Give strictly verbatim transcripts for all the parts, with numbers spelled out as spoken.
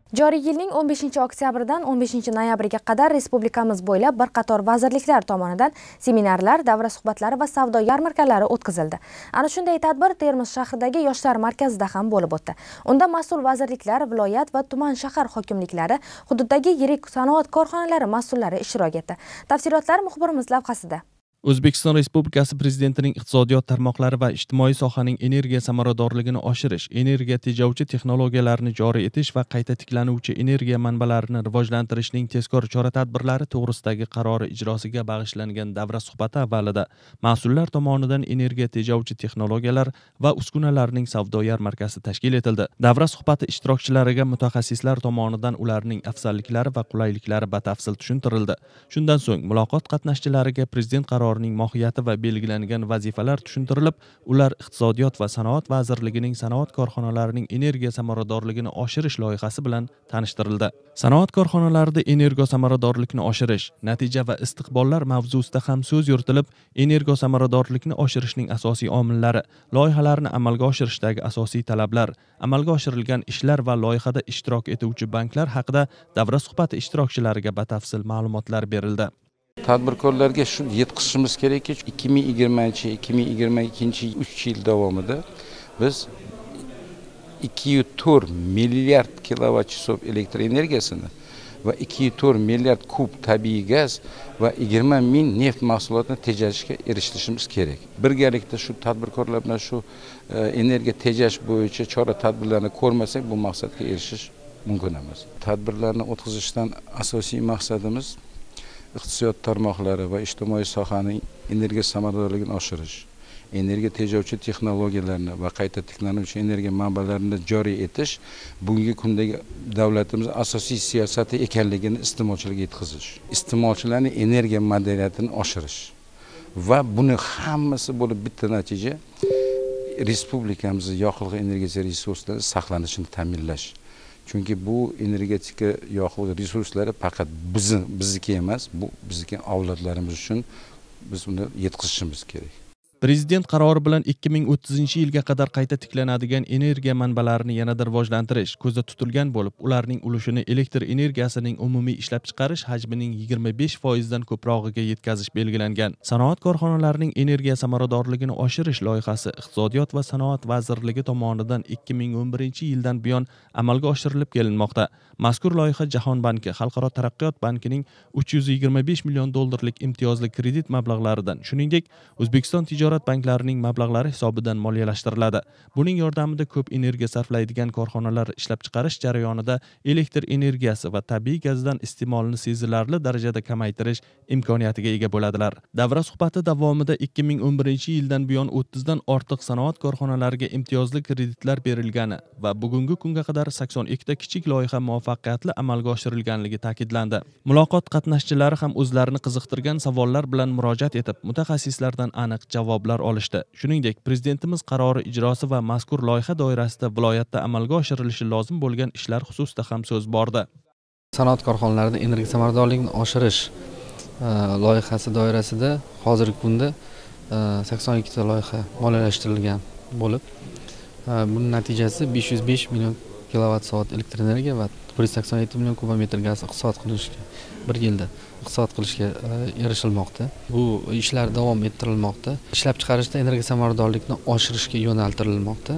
Joriy yilning o'n beshinchi oktyabridan o'n beshinchi noyabriga qadar respublikamiz bo'ylab bir qator vazirliklar tomonidan seminarlar, davra suhbatlari va savdo yarmarkalari o'tkazildi. Ana shunday tadbir Termiz shahridagi Yoshlar markazida ham bo'lib o'tdi. Unda mas'ul vazirliklar, viloyat va tuman shahar hokimliklari, hududdagi yirik sanoat korxonalari mas'ullari ishtirok etdi. Tafsilotlar muxbirimiz lavhasida. O'zbekiston Respublikasi Prezidentining iqtisodiyot tarmoqlari va ijtimoiy sohaning energiya samaradorligini oshirish, energiya tejovchi texnologiyalarni joriy etish va qayta tiklanuvchi energiya manbalarini rivojlantirishning tezkor chora-tadbirlari to'g'risidagi qarori ijrosiga bag'ishlangan davra suhbati avvalida mas'ullar tomonidan energiya tejovchi texnologiyalar va uskunalarning savdo yarmarkasi tashkil etildi. Davra suhbati ishtirokchilariga mutaxassislar tomonidan ularning afzalliklari va qulayliklari batafsil tushuntirildi. Shundan so'ng muloqot qatnashchilariga Prezident qarori mohiyati va belgilangan vazifalar tushuntirilib, ular iqtisodiyot va sanoat vazirligining sanoat korxonalarining energiya samaradorligini oshirish loyihasi bilan tanishtirildi. Sanoat korxonalarida energo samaradorlikni oshirish, natija va istiqbollar mavzusida ham so'z yuritilib, energo samaradorlikni oshirishning asosiy omillari, loyihalarni amalga oshirishdagi asosiy talablar, amalga oshirilgan ishlar va loyihada ishtirok etuvchi banklar haqida davra suhbati ishtirokchilariga batafsil ma'lumotlar berildi. Tadbirkorlarga shu yetkazishimiz kerakki, ikki ming yigirmanchi ikki ming yigirma ikkinchi uch yil davomida biz ikki yuz to'rt milliard kilovat hisob elektr energiyasini va ikki yuz to'rt milliard kub tabiiy gaz va yigirma ming neft mahsulotini tejashga erishishimiz kerak. Birgalikda shu tadbirkorlar bilan shu energiya tejash bo'yicha chora-tadbirlarni ko'rmasak, bu maqsadga erishish mumkin emas. Tadbirlarni o'tkazishdan asosiy maqsadimiz iqtisodiyot tarmoqlari va ijtimoiy sohaning energiya samaradorligini oshirish, energiya tejovchi texnologiyalarni va qayta tiklanuvchi energiya manbalarini joriy etish bugungi kundagi davlatimiz asosiy siyosati ekanligini iste'molchilarga yetkazish, iste'molchilarning energiya madaniyatini oshirish va buni hammasi bo'lib bitta natija respublikamizning yoqilg'i energiya resurslari saqlanishini ta'minlash. Chunki bu energetika yoqilg'i resurslari faqat bizni bizniki emas, bu bizning avlodlarimiz uchun biz uni yetkazishimiz kerak. Prezident qarori bilan ikki ming o'ttizinchi yilga qadar qayta tiklanadigan energiya manbalarini yanada rivojlantirish ko'zda tutilgan bo'lib, ularning ulushini elektr energiyasining umumiy ishlab chiqarish hajmining yigirma besh foizdan ko'prog'iga yetkazish belgilangan. Sanoat korxonalarining energiya samaradorligini oshirish loyihasi Iqtisodiyot va sanoat vazirligi tomonidan ikki ming o'n birinchi yildan buyon amalga oshirilib kelinmoqda. Mazkur loyiha Jahon banki, Xalqaro taraqqiyot bankining uch yuz yigirma besh million dollarlik imtiyozli kredit mablag'laridan, shuningdek, O'zbekiston tijorat banklarining mablag'lari hisobidan moliyalashtiriladi. Buning yordamida ko'p energiya sarflaydigan korxonalar ishlab chiqarish jarayonida elektr energiyasi va tabiiy gazdan iste'molni sezilarli darajada kamaytirish imkoniyatiga ega bo'ladilar. Davra suhbati davomida ikki ming o'n birinchi yildan buyon o'ttizdan ortiq sanoat korxonalariga imtiyozli kreditlar berilgani va bugungi kunga qadar sakson ikkita kichik loyiha muvaffaqiyatli amalga oshirilganligi ta'kidlandi. Muloqot qatnashchilari ham o'zlarini qiziqtirgan savollar bilan murojaat etib, mutaxassislardan aniq javoblar olishdi. Shuningdek, Prezidentimiz qarori ijrosi va mazkur loyiha doirasida viloyatda amalga oshirilishi lozim bo'lgan ishlar xususida ham so'z bordi. Sanoat korxonalarida energiya samaradorligini oshirish loyihasi doirasida hozirgi kunda sakson ikkita loyiha moliyalashtirilgan bo'lib, buning natijasi besh yuz besh million kilovat soat elektr energiya va bir yuz sakson yetti million kubometr gaz iqtisod qilishga bir yilda iqtisod qilishga erishilmoqda. Bu ishlar davom ettirilmoqda. Ishlab chiqarishda energiya samaradorlikni oshirishga yo'naltirilmoqda.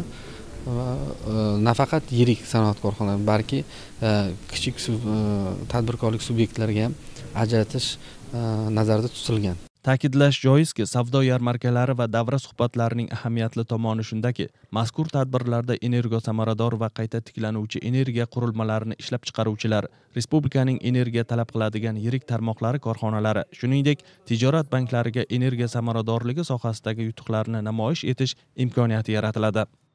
Nafaqat yirik sanoat korxonalari, balki kichik tadbirkorlik subyektlariga ham ajratish nazarda tutilgan. Ta'kidlash joizki, savdo yarmarkalari va davra suhbatlarining ahamiyatli tomoni shundaki, mazkur tadbirlarda energo samarador va qayta tiklanuvchi energiya qurilmalarini ishlab chiqaruvchilar, respublikaning energiya talab qiladigan yirik tarmoqlari korxonalari, shuningdek, tijorat banklariga energiya samaradorligi sohasidagi yutuqlarni namoyish etish imkoniyati yaratiladi.